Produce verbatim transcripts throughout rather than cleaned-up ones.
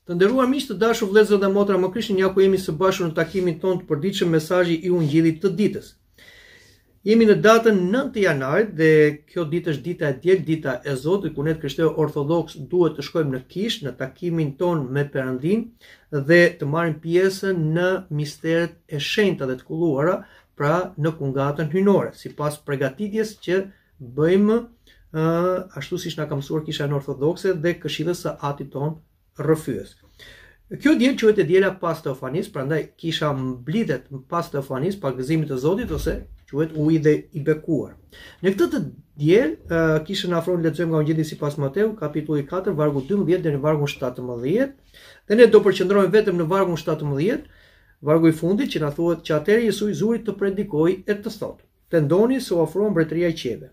Të nderuar miq, të dashur vëllezër dhe motra, më Krishtin, ja ku jemi së bashku në takimin tonë të përditshëm mesazhi i Ungjillit të ditës. Jemi në datën nëntë të janarit dhe kjo ditë është dita e djel, dita e Zotit, ku ne krishterë ortodoks duhet të shkojmë në kishë në takimin tonë me Perëndin dhe të marrim pjesë në misteret e shenjta dhe të kulluara, pra në kungatën hyjnore, sipas përgatitjes që bëjmë uh, ashtu siç na ka mësuar Kisha Ortodokse dhe këshillës së Atit ton rrëfyes. Kjo diel quhet e diela pas Teofanis, prandaj kisha mblidhet pas Teofanis, pa gëzimin e Zotit, ose quhet uji dhe i bekuar. Në këtë të diel, uh, kishën afron lexojmë nga Ungjilli sipas Mateu, kapitulli katër, vargu dymbëdhjetë deri në vargun shtatëmbëdhjetë, dhe ne do përqendrohemi vetëm në vargun shtatëmbëdhjetë, vargu i fundit që na thuhet që atëherë Jesu i zuri të predikoi e të thotë: "Pendoni se u ofrua mbretëria e qiejve."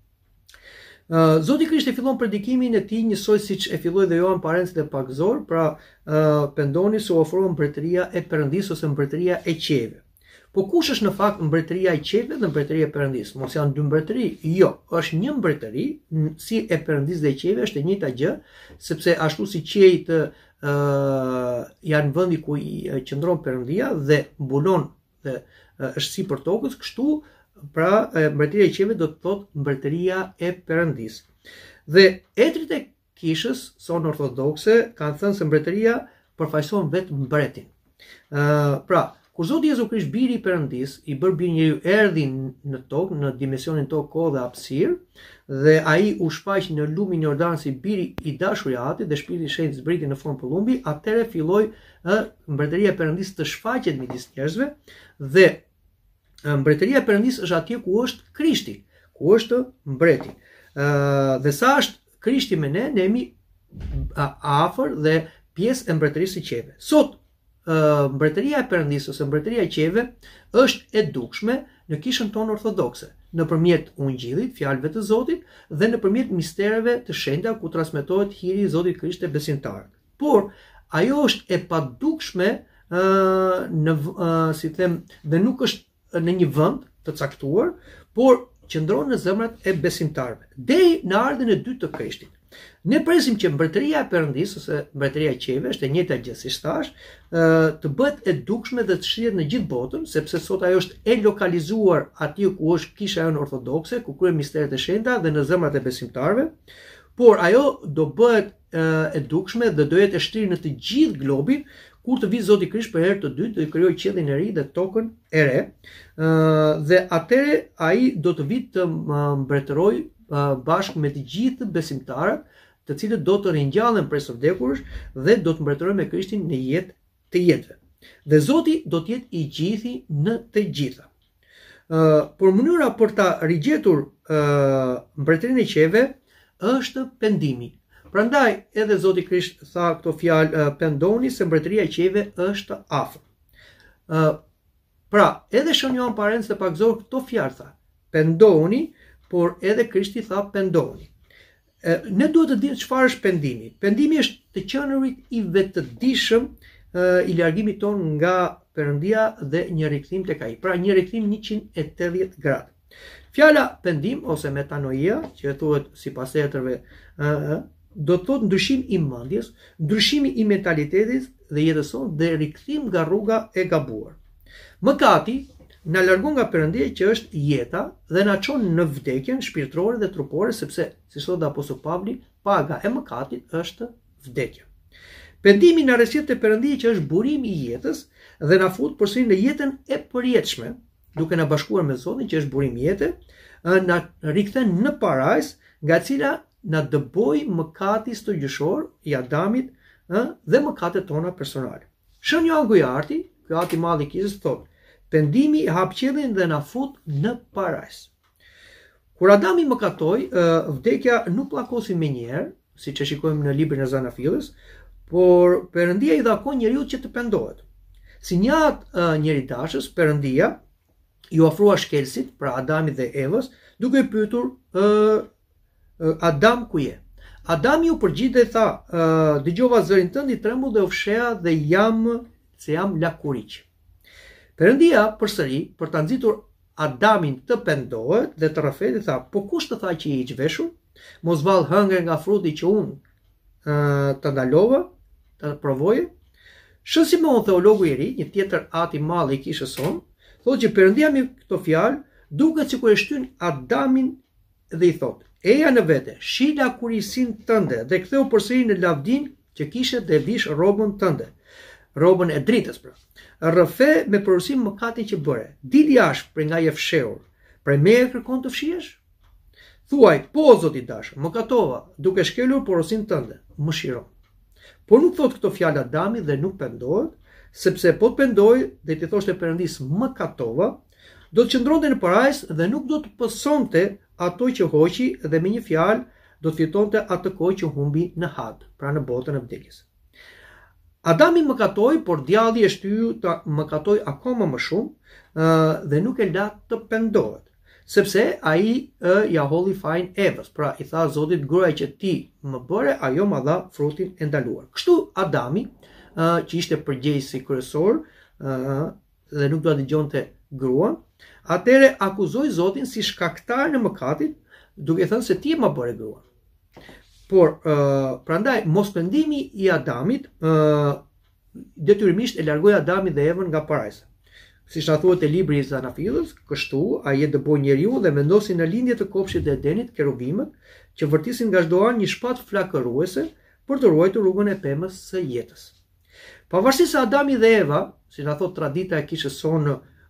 Uh, Zoti Krisht e fillon predikimin e tij njësoj siç e filloi dhe Johan Parenci dhe Pakzor, pra uh, pendoni se u ofrua mbretëria e Perëndisë ose mbretëria e qiejve. Po kush është në fakt mbretëria e qiejve dhe mbretëria e Perëndisë? Mos janë dy mbretëri? Jo, është një mbretëri, si e Perëndisë dhe e qiejve është e njëjta gjë, sepse ashtu si qiejt uh, janë vendi ku i qëndron Perëndia dhe mbulon dhe uh, është sipër tokës, kështu pra mbretëria e qiejve do të thotë mbretëria e Perëndisë. Dhe etrit e kishës son ortodokse kanë thënë se mbretëria përfaqëson vetëm mbretin. Uh, pra, kur Zoti Jezu Krisht, biri i Perëndisë, i bërë biri njeriu, erdhi në tokë, në dimensionin tokë, kohë dhe hapësirë, dhe ai u shfaq në lumin e Jordanit si biri i dashur i Atit dhe Shpiriti i Shenjtë zbriti në formë pëllumbi, atëherë filloi uh, mbretëria e Perëndisë të shfaqet midis njerëzve dhe mbretëria e Perëndisë është atje ku është Krishti, ku është mbreti. Uh, dhe sa është Krishti me ne, ne jemi afër dhe pjesë e mbretërisë së qiejve. Sot uh, mbretëria e Perëndisë ose mbretëria e qiejve është e dukshme në kishën tonë ortodokse, nëpërmjet Ungjillit, fjalëve të Zotit, dhe nëpërmjet mistereve të shenjta ku transmetohet hiri i Zotit Krisht te besimtarët. Por ajo është e padukshme uh, në uh, si them, dhe nuk është në një vend të caktuar, por qëndron në zemrat e besimtarëve deri në ardhen e dytë të Krishtit. Ne presim që mbretëria e Perëndisë ose mbretëria e qiejve është e njëjta gjë siç thash, të bëhet e dukshme dhe të shihet në gjithë botën, sepse sot ajo është e lokalizuar atje ku është kisha jonë ortodokse, ku kryen misteret e shenjta dhe në zemrat e besimtarëve, por ajo do bëhet e dukshme dhe do jetë e shtrirë në të gjithë globin kur të vi Zoti Krisht për herë të dytë dhe krijojë qiellin e ri dhe tokën e re, dhe atëherë ai do të vi të mbretërojë bashkë me të gjithë besimtarët, të cilët do të ringjallen prej së vdekurësh dhe do të mbretërojnë me Krishtin në jetë të jetëve. Dhe Zoti do të jetë i gjithi në të gjitha. Por mënyra për ta rigjetur mbretërinë e qiejve është pendimi. Prandaj edhe Zoti Krisht tha këto fjalë, uh, pendoni se mbretëria e qiejve është afër. Uh, pra, edhe Shën Johan Parenci dhe Pakzor këto fjalë tha, pendoni, por edhe Krishti tha pendoni. Uh, ne duhet të dimë çfarë është pendimi. Pendimi është të qenurit i vetëdijshëm, uh, i largimit ton nga Perëndia dhe një rikthim tek ai. Pra, një rikthim njëqind e tetëdhjetë gradë. Fjala pendim ose metanoia, që thuhet sipas etërve, uh, do të thotë ndryshim i mendjes, ndryshimi i mentalitetit dhe jetës sonë dhe rikthim nga rruga e gabuar. Mëkati na largon nga Perëndia që është jeta dhe na çon në vdekjen shpirtërore dhe trupore, sepse, si thotë apostulli Pavli, paga e mëkatit është vdekja. Pendimi na rrësit te Perëndia që është burimi i jetës dhe na fut përsëri në jetën e përjetshme, duke na bashkuar me Zotin që është burimi i jetës, na rikthen në parajs, nga cila na dëboi mëkati stërgjyshor i Adamit ë, dhe mëkatet tona personale. Shën Johan Gojarti, ky ati i madh i kishës, thotë: pendimi i hap qiellin dhe na fut në parajs. Kur Adami mëkatoi, vdekja nuk pllakosi menjëherë, siç e shikojmë në librin e Zanafillës, por Perëndia i dhakon njeriu që të pendohet. Si një atë njeritashës, Perëndia i ofrua shkelësit, pra Adamit dhe Evës, duke i pyetur ë Adam ku je? Adami u përgjigj dhe tha: dëgjova zërin tënd i trembull dhe u fsheha dhe jam se jam lakuriq. Perëndia përsëri për ta nxitur Adamin të pendohet dhe të rrëfet, tha: po kush të tha që je i zhveshur? Mos vall hëngër nga fruti që unë të ndalova. ta provoje. Shën Simon, teologu i ri, një tjetër ati madh i kishës son, thotë që Perëndia me këto fjalë duket sikur e shtyn Adamin dhe i thotë: "Eja në vete, shila kurisin tënde dhe ktheu përsëri në lavdin që kishe dhe vish rrobën tënde." Rrobën e dritës pra. Rrëfe me përmirësim mëkatin që bëre. Dil jashtë prej nga je fshehur. Prej meje kërkon të fshihesh? Thuaj: "Po, Zoti i dashur, mëkatova, duke shkelur porosin tënde, më shiro." Por nuk thot këto fjalë Adami dhe nuk pendohet, sepse po të pendoj dhe ti thoshte Perëndis mëkatova, do të qëndronte në parajs dhe nuk do të pësonte ato që hoqi dhe me një fjalë do të fitonte atë kohë që humbi në had, pra në botën e vdekjes. Adami mëkatoi, por djalli e shtyu të mëkatoj akoma më shumë dhe nuk e la të pendohet, sepse ai ja holli fajin Evës, pra i tha Zotit: "Gruaja që ti më bëre, ajo ma dha frutin e ndaluar." Kështu Adami, që ishte përgjegjësi kryesor dhe nuk do të dëgjonte gruan, atëre akuzoi Zotin si shkaktar në mëkatin, duke thënë se ti e më bëre gruan. Por uh, prandaj mos pendimi i Adamit uh, detyrimisht e largoi Adamit dhe Evën nga parajsa. Siç na thuhet te libri i Zanafillës, kështu ai e dëboi njeriu dhe vendosi në lindje të kopshtit të Edenit kerubimët që vërtisin nga çdo anë një shpatë flakëruese për të ruajtur rrugën e pemës së jetës. Pavarësisht se Adami dhe Eva, si na thot tradita e kishës sonë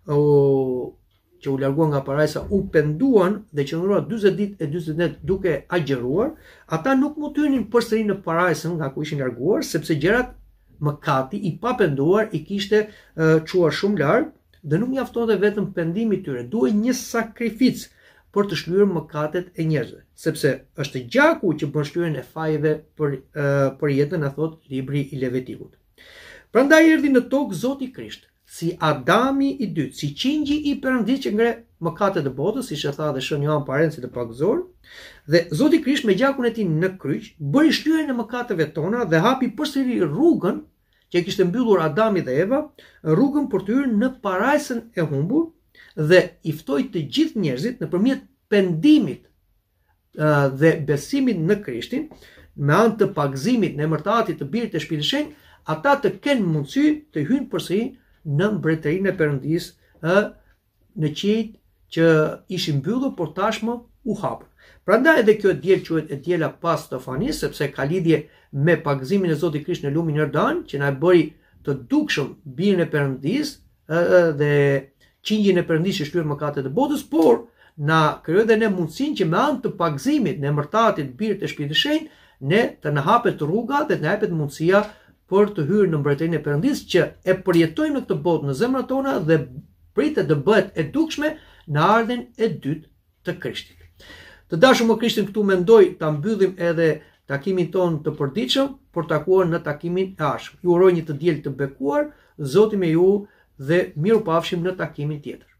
uh, që u larguan nga parajsa, u penduan dhe qëndruan dyzet ditë e dyzet net duke agjëruar, ata nuk mund të hynin përsëri në parajsën nga ku ishin larguar, sepse gjërat mëkati i papenduar i kishte uh, çuar shumë larg dhe nuk mjaftonte vetëm pendimi i tyre, duhej një sakrificë për të shlyer mëkatet e njerëzve, sepse është gjaku që bën shlyerjen e fajeve për uh, për jetën, na thot libri i Levitikut. Prandaj erdhi në tokë Zoti Krisht, si Adami i dytë, si qingji i Perëndis që ngre mëkatet e botës, siç e tha dhe Shën Johan Parenci të Pakëzor, dhe Zoti Krisht me gjakun e tij në kryq bëri shlyerjen e mëkateve tona dhe hapi përsëri rrugën që kishte mbyllur Adami dhe Eva, rrugën për të hyrë në parajsën e humbur dhe i ftoi të gjithë njerëzit nëpërmjet pendimit uh, dhe besimit në Krishtin, me anë të pagëzimit në emër të Atit, të Birit, të Shpirtit Shenjtë, ata të kenë mundësi të hyjnë përsëri në mbretërinë e Perëndis, në qiejt që ishin mbyllur, por tashmë u hapën. Prandaj edhe kjo diel quhet e diela pas Stefanis, sepse ka lidhje me pagëzimin e Zotit Krisht në lumin Jordan, që na e bëri të dukshëm birin e Perëndis dhe qingjin e Perëndis që shlyer mëkatet e botës, por na krijoi edhe ne mundësinë që me anë të pagëzimit në emër të Atit, të Birit, të Shpirtit Shenjtë, ne të na hapet rruga dhe të na jepet mundësia për të hyrë në mbretërinë e Perëndis, që e përjetojmë në këtë botë në zemrat tona dhe pritet të bëhet e dukshme në ardhen e dytë të Krishtit. Të dashur më Krishtin, këtu mendoj ta mbyllim edhe takimin ton të përditshëm për takuar në takimin e ardhshëm. Ju uroj një të diel të bekuar, Zoti me ju dhe mirupafshim në takimin tjetër.